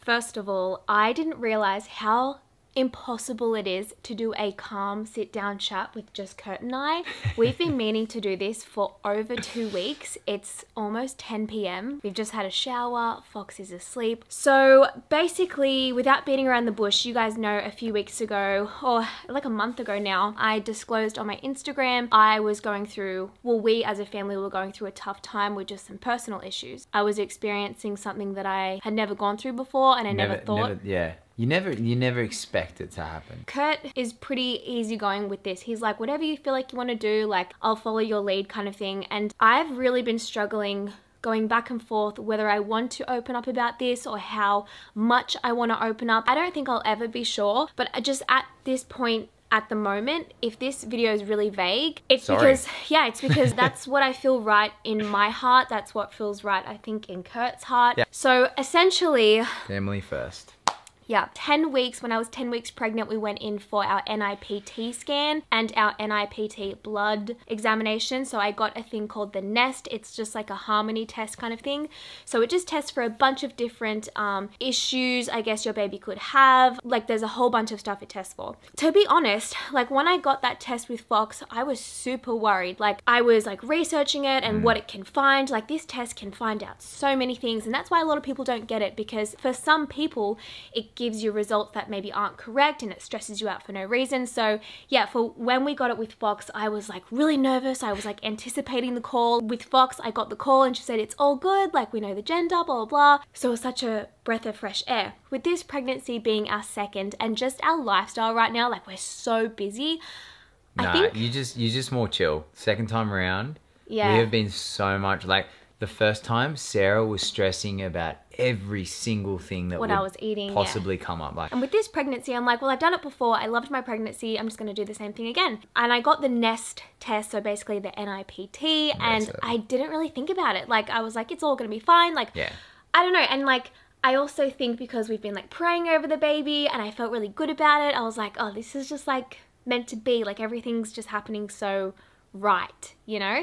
First of all, I didn't realize how impossible it is to do a calm sit down chat with just Kurt and I. We've been meaning to do this for over 2 weeks. It's almost 10 p.m. We've just had a shower, Fox is asleep. So basically, without beating around the bush, you guys know a few weeks ago, or like a month ago now, I disclosed on my Instagram I was going through, well, we as a family were going through a tough time with just some personal issues. I was experiencing something that I had never gone through before, and I never thought. You never expect it to happen. Kurt is pretty easygoing with this. He's like, whatever you feel like you want to do, like, I'll follow your lead kind of thing. And I've really been struggling going back and forth whether I want to open up about this or how much I want to open up. I don't think I'll ever be sure, but just at this point, at the moment, if this video is really vague, it's because that's what I feel right in my heart. That's what feels right, I think, in Kurt's heart. Yeah. So essentially, family first. Yeah, 10 weeks, when I was 10 weeks pregnant, we went in for our NIPT scan and our NIPT blood examination. So I got a thing called the Nest. It's just like a harmony test kind of thing. So it just tests for a bunch of different issues I guess your baby could have. Like, there's a whole bunch of stuff it tests for. To be honest, like when I got that test with Fox, I was super worried. Like, I was like researching it and what it can find. Like, this test can find out so many things, and that's why a lot of people don't get it, because for some people, it gives you results that maybe aren't correct and it stresses you out for no reason. So yeah, for when we got it with Fox, I was like really nervous. I was like anticipating the call. With Fox, I got the call and she said, it's all good, like we know the gender, blah, blah, blah. So it was such a breath of fresh air. With this pregnancy being our second and just our lifestyle right now, like we're so busy. Nah, I think you just more chill. Second time around, yeah, we have been so much, like the first time, Sarah was stressing about every single thing that I was eating, possibly come up. Like, and with this pregnancy, I'm like, well, I've done it before. I loved my pregnancy. I'm just going to do the same thing again. And I got the Nest test, so basically the NIPT, and I didn't really think about it. Like, I was like, it's all going to be fine. Like, yeah, I don't know. And like, I also think because we've been like praying over the baby and I felt really good about it, I was like, oh, this is just like meant to be. Like, everything's just happening so right, you know?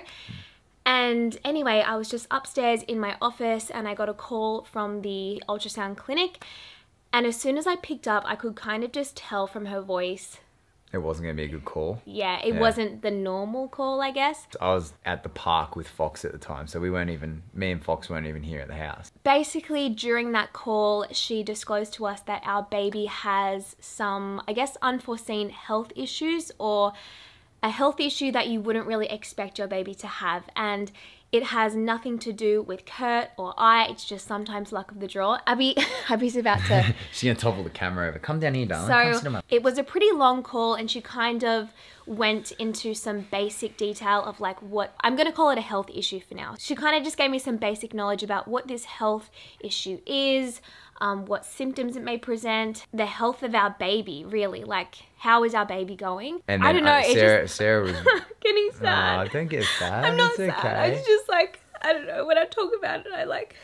And anyway, I was just upstairs in my office and I got a call from the ultrasound clinic. And as soon as I picked up, I could kind of just tell from her voice it wasn't going to be a good call. Yeah, it wasn't the normal call, I guess. I was at the park with Fox at the time, so me and Fox weren't even here at the house. Basically, during that call, she disclosed to us that our baby has some, I guess, unforeseen health issues, or a health issue that you wouldn't really expect your baby to have. And it has nothing to do with Kurt or I. It's just sometimes luck of the draw. Abby's about to... She's going to topple the camera over. Come down here, darling. So it was a pretty long call and she kind of went into some basic detail of like what, I'm going to call it a health issue for now. She kind of just gave me some basic knowledge about what this health issue is, what symptoms it may present, the health of our baby, really, like how is our baby going? And then, I don't know. Sarah was getting sad. Oh, don't get sad. I'm not sad. Okay. It's just like, I don't know. When I talk about it, I like.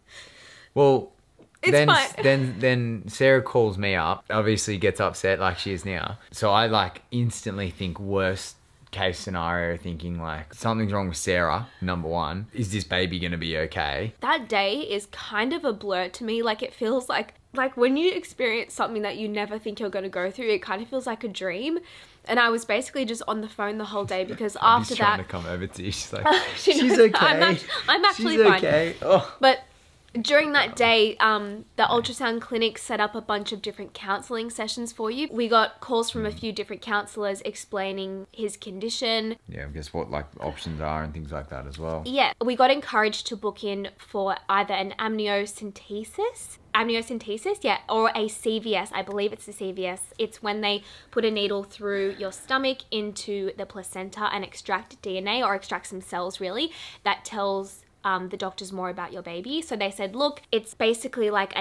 Well, it's fine. Then Sarah calls me up. Obviously, gets upset like she is now. So I like instantly think worst case scenario, thinking like something's wrong with Sarah, number one. Is this baby gonna be okay? That day is kind of a blur to me. Like, it feels like when you experience something that you never think you're gonna go through, it kind of feels like a dream. And I was basically just on the phone the whole day because after that, trying to come over to you. She's like, she's okay. I'm actually she's fine. Okay. Oh. But during that day, the ultrasound clinic set up a bunch of different counselling sessions for you. We got calls from a few different counsellors explaining his condition. Yeah, I guess what like options are and things like that as well. Yeah, we got encouraged to book in for either an amniocentesis, yeah, or a CVS. I believe it's the CVS. It's when they put a needle through your stomach into the placenta and extract DNA, or extract some cells really, that tells the doctors more about your baby. So they said, look, it's basically like a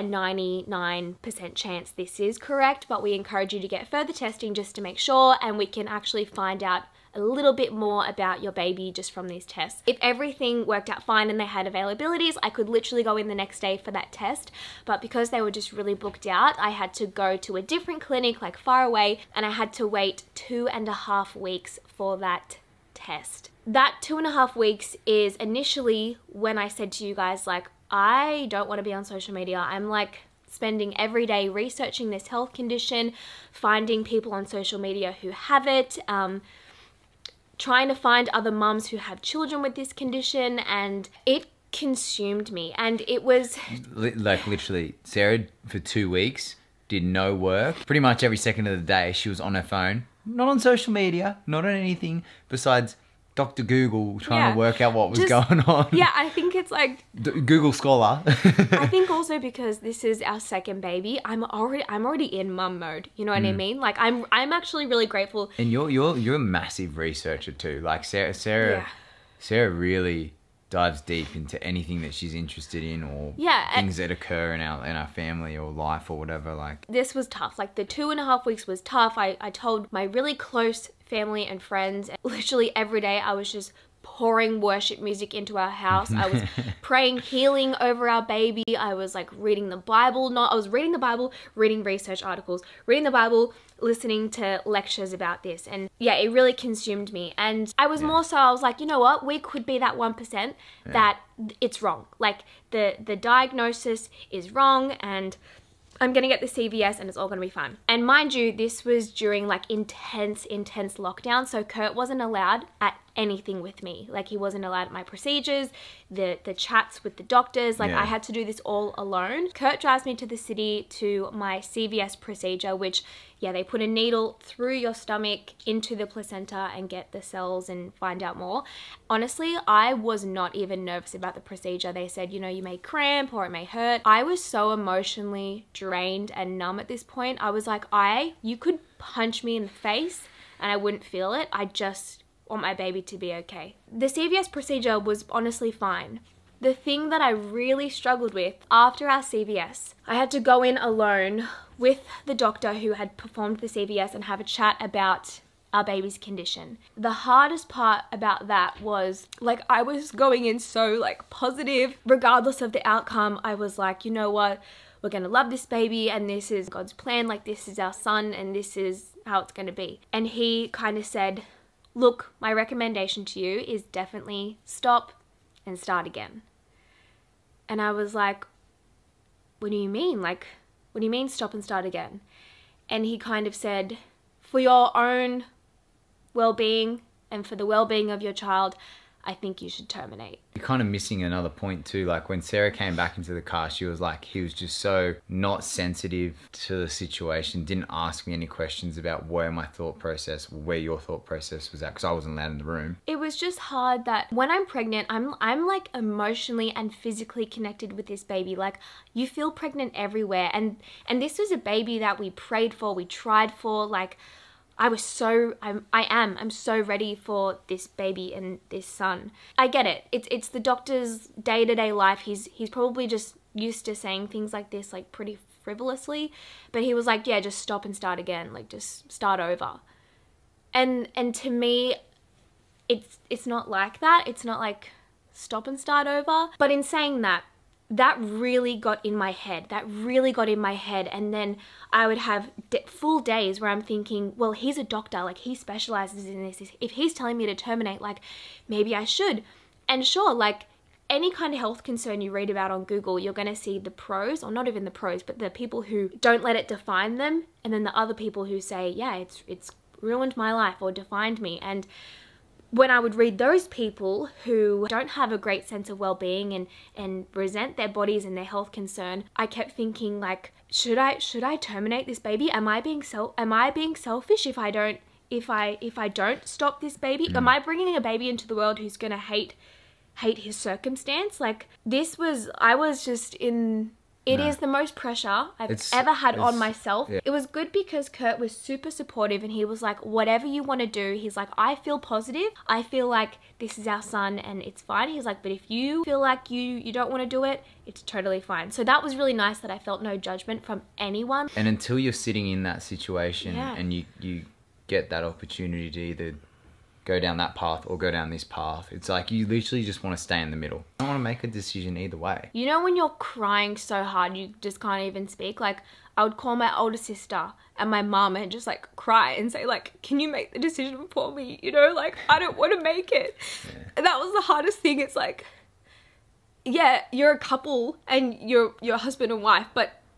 99% chance this is correct, but we encourage you to get further testing just to make sure, and we can actually find out a little bit more about your baby just from these tests. If everything worked out fine and they had availabilities, I could literally go in the next day for that test. But because they were just really booked out, I had to go to a different clinic like far away, and I had to wait 2.5 weeks for that test. That 2.5 weeks is initially when I said to you guys, like, I don't want to be on social media. I'm like spending every day researching this health condition, finding people on social media who have it, trying to find other mums who have children with this condition, and it consumed me. And it was like literally, Sarah for 2 weeks did no work. Pretty much every second of the day she was on her phone, not on social media, not on anything besides Dr. Google trying to work out what was going on. Yeah, I think it's like Google Scholar. I think also because this is our second baby, I'm already in mum mode. You know what I mean? Like I'm actually really grateful. And you're a massive researcher too. Like Sarah really dives deep into anything that she's interested in, or things that occur in our family or life or whatever. Like, this was tough. Like the 2.5 weeks was tough. I told my really close family and friends, literally every day I was just pouring worship music into our house. I was praying healing over our baby. I was like reading the Bible. I was reading the Bible, reading research articles, reading the Bible, listening to lectures about this. And yeah, it really consumed me. And I was more so, I was like, you know what? We could be that 1% that it's wrong. Like the diagnosis is wrong, and I'm going to get the CVS and it's all going to be fine. And mind you, this was during like intense lockdown. So Kurt wasn't allowed at anything with me. Like he wasn't allowed at my procedures, the chats with the doctors. Like I had to do this all alone. Kurt drives me to the city to my CVS procedure, which they put a needle through your stomach into the placenta and get the cells and find out more. Honestly, I was not even nervous about the procedure. They said, you know, you may cramp or it may hurt. I was so emotionally drained and numb at this point. I was like, you could punch me in the face and I wouldn't feel it. I just want my baby to be okay. The CVS procedure was honestly fine. The thing that I really struggled with after our CVS, I had to go in alone with the doctor who had performed the CVS and have a chat about our baby's condition. The hardest part about that was, like, I was going in so like positive. Regardless of the outcome, I was like, you know what? We're gonna love this baby and this is God's plan. Like, this is our son and this is how it's gonna be. And he kind of said, look, my recommendation to you is definitely stop and start again. And I was like, what do you mean? Like, what do you mean stop and start again? And he kind of said, for your own well-being and for the well-being of your child, I think you should terminate. You're kind of missing another point too. Like when Sarah came back into the car, she was like, he was just so not sensitive to the situation, didn't ask me any questions about where your thought process was at, because I wasn't allowed in the room. It was just hard that when I'm pregnant, I'm like emotionally and physically connected with this baby. Like, you feel pregnant everywhere. And this was a baby that we prayed for, we tried for. Like, I'm so ready for this baby and this son. I get it. It's the doctor's day-to-day life. He's probably just used to saying things like this, like pretty frivolously. But he was like, yeah, just stop and start again. Like, just start over. And to me, it's not like that. It's not like stop and start over. But in saying that, that really got in my head. And then I would have full days where I'm thinking, well, he's a doctor, like he specializes in this. If he's telling me to terminate, like maybe I should. And sure, like any kind of health concern you read about on Google, you're going to see the pros, or not even the pros, but the people who don't let it define them. And then the other people who say, yeah, it's ruined my life or defined me. And when I would read those people who don't have a great sense of well-being and resent their bodies and their health concern, I kept thinking, like, should I terminate this baby? Am I being selfish if I don't stop this baby? Am I bringing a baby into the world who's gonna hate his circumstance? Like, I was just in. It is the most pressure I've ever had on myself. Yeah. It was good because Kurt was super supportive and he was like, whatever you want to do, he's like, I feel positive. I feel like this is our son and it's fine. He's like, but if you feel like you don't want to do it, it's totally fine. So that was really nice that I felt no judgment from anyone. And until you're sitting in that situation and you get that opportunity to either go down that path or go down this path, it's like you literally just want to stay in the middle. I don't want to make a decision either way. You know when you're crying so hard you just can't even speak? Like, I would call my older sister and my mum and just like cry and say, like, can you make the decision for me? You know, like, I don't want to make it. And that was the hardest thing. It's like, yeah, you're a couple and you're husband and wife, but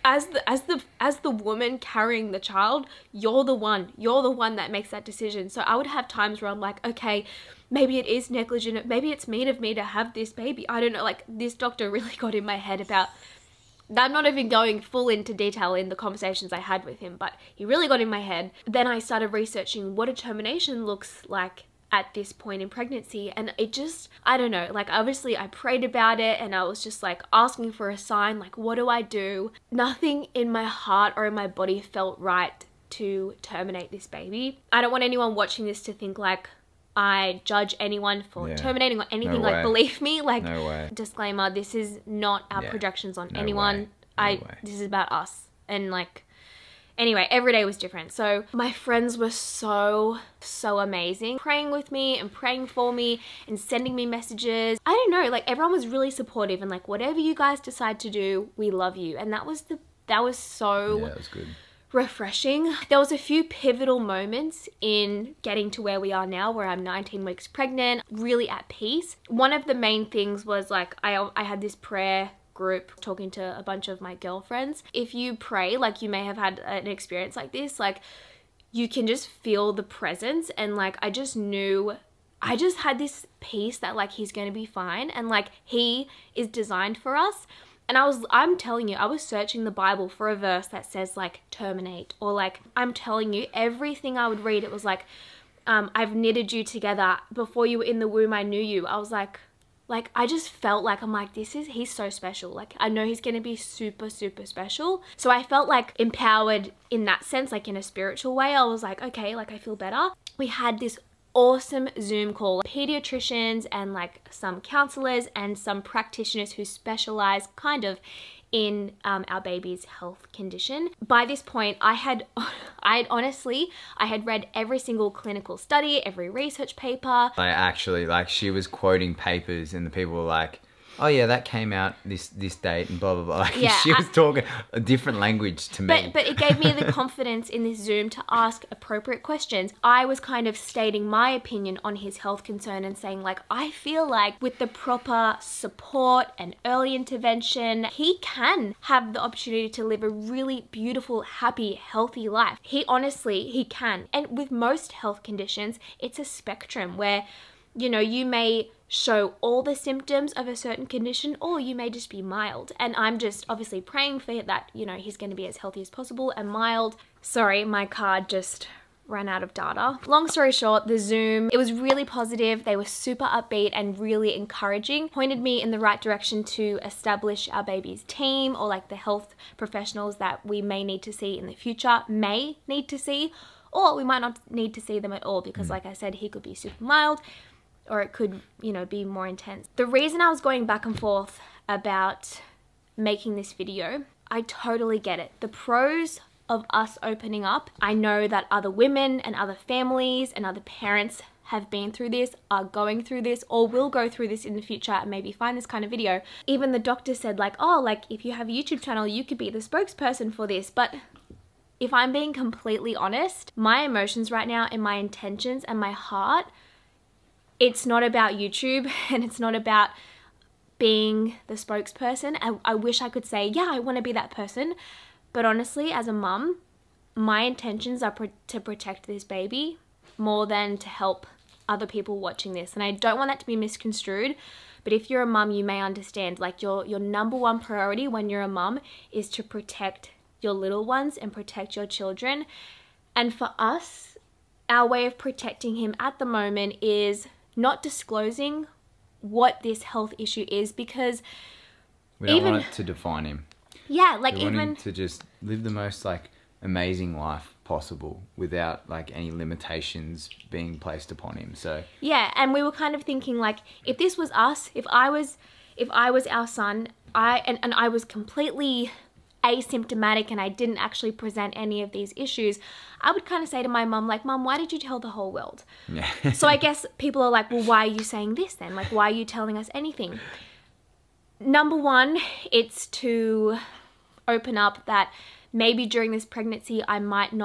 as the woman carrying the child, you're the one that makes that decision. So I would have times where I'm like, okay, maybe it is negligent, maybe it's mean of me to have this baby, I don't know. Like, this doctor really got in my head about, I'm not even going full into detail in the conversations I had with him, but he really got in my head. Then I started researching what a termination looks like at this point in pregnancy, and it just, I don't know, like, obviously I prayed about it and I was just like asking for a sign, like, what do I do? Nothing in my heart or in my body felt right to terminate this baby. I don't want anyone watching this to think like I judge anyone for terminating or anything. Like, believe me, like, no way. Disclaimer, this is not our projections on anyone. This is about us. And like, anyway, every day was different. So my friends were so amazing, praying with me and praying for me and sending me messages. I don't know, like, everyone was really supportive and like, whatever you guys decide to do, we love you. And that was so that was good. Refreshing. There was a few pivotal moments in getting to where we are now, where I'm 19 weeks pregnant, really at peace. One of the main things was like, I had this prayer group talking to a bunch of my girlfriends. If you pray, like, you may have had an experience like this, like, you can just feel the presence, and like, I just had this peace that like, he's gonna be fine, and like, he is designed for us. And I'm telling you, I was searching the Bible for a verse that says like terminate, or like, I'm telling you, everything I would read, it was like, I've knitted you together. Before you were in the womb, I knew you. I was like, I just felt like, I'm like, he's so special. Like, I know he's going to be super, super special. So I felt like empowered in that sense, like in a spiritual way. I was like, okay, like, I feel better. We had this awesome Zoom call, pediatricians and like some counselors and some practitioners who specialize kind of in our baby's health condition. By this point, I had read every single clinical study, every research paper. I actually, like, she was quoting papers and the people were like, oh yeah, that came out this date and blah, blah, blah. Like, she was talking a different language to me. But it gave me the confidence in this Zoom to ask appropriate questions. I was kind of stating my opinion on his health concern and saying like, I feel like with the proper support and early intervention, he can have the opportunity to live a really beautiful, happy, healthy life. He can. And with most health conditions, it's a spectrum where, you know, you may show all the symptoms of a certain condition, or you may just be mild. And I'm just obviously praying for that, you know, he's going to be as healthy as possible and mild. Sorry, my card just ran out of data. Long story short, the Zoom, it was really positive. They were super upbeat and really encouraging, pointed me in the right direction to establish our baby's team, or like the health professionals that we may need to see in the future, or we might not need to see them at all, because like I said, he could be super mild, or it could, you know, be more intense. The reason I was going back and forth about making this video, I totally get it. The pros of us opening up, I know that other women and other families and other parents have been through this, are going through this, or will go through this in the future and maybe find this kind of video. Even the doctor said like, oh, like, if you have a YouTube channel, you could be the spokesperson for this. But if I'm being completely honest, my emotions right now and my intentions and my heart, it's not about YouTube, and it's not about being the spokesperson. I wish I could say, yeah, I want to be that person. But honestly, as a mum, my intentions are to protect this baby more than to help other people watching this. And I don't want that to be misconstrued. But if you're a mum, you may understand, like, your number one priority when you're a mum is to protect your little ones and protect your children. And for us, our way of protecting him at the moment is not disclosing what this health issue is, because we don't want it to define him. Yeah, like, we want him to just live the most like amazing life possible without like any limitations being placed upon him. So yeah, and we were kind of thinking like, if this was us, if I was our son, and I was completely asymptomatic and I didn't actually present any of these issues, I would kind of say to my mum, like, Mum, why did you tell the whole world? Yeah. So I guess people are like, well, why are you saying this then? Like, why are you telling us anything? Number one, it's to open up that maybe during this pregnancy I might not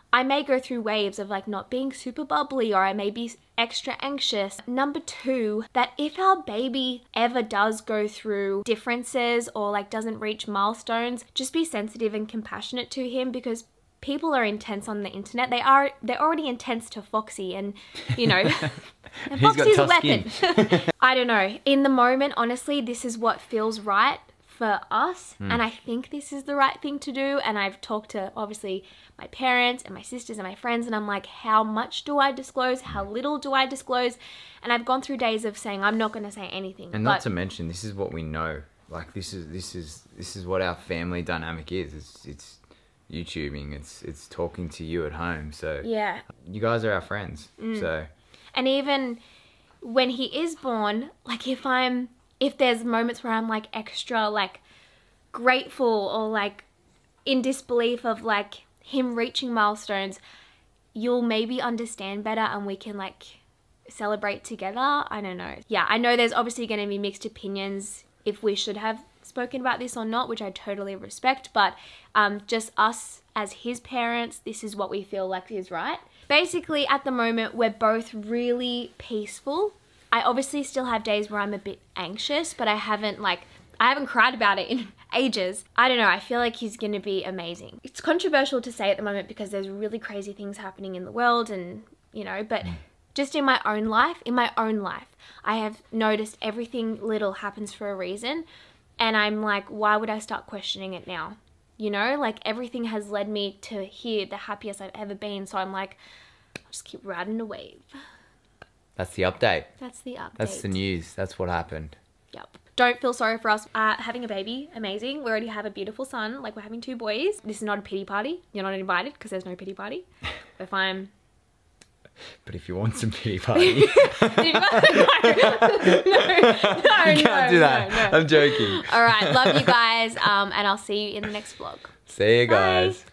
I may go through waves of like not being super bubbly, or I may be extra anxious. Number two, that if our baby ever does go through differences or like doesn't reach milestones, just be sensitive and compassionate to him, because people are intense on the internet. They're already intense to Foxy, and you know, and Foxy's a weapon. I don't know. In the moment, honestly, this is what feels right for us, and I think this is the right thing to do. And I've talked to obviously my parents and my sisters and my friends, and I'm like, how much do I disclose? How little do I disclose? And I've gone through days of saying I'm not going to say anything. And not to mention, this is what we know. Like this is what our family dynamic is. It's YouTubing. It's talking to you at home. So yeah, you guys are our friends. So, and even when he is born, like if there's moments where I'm like extra like grateful or like in disbelief of like him reaching milestones, you'll maybe understand better and we can like celebrate together. I don't know. Yeah, I know there's obviously going to be mixed opinions if we should have spoken about this or not, which I totally respect, but just us as his parents, this is what we feel like is right. Basically, at the moment, we're both really peaceful. I obviously still have days where I'm a bit anxious, but I haven't cried about it in ages. I don't know, I feel like he's gonna be amazing. It's controversial to say at the moment because there's really crazy things happening in the world, and you know, but just in my own life, I have noticed everything little happens for a reason, and I'm like, why would I start questioning it now? You know, like everything has led me to here, the happiest I've ever been, so I'm like, I'll just keep riding the wave. that's the update. That's the update. That's the news. That's what happened. Yep. Don't feel sorry for us. Having a baby, amazing. We already have a beautiful son. Like, we're having 2 boys. This is not a pity party. You're not invited because there's no pity party. If I'm... But if you want some pity party... no, you can't do that. No. I'm joking. All right. Love you guys. And I'll see you in the next vlog. See you guys. Bye.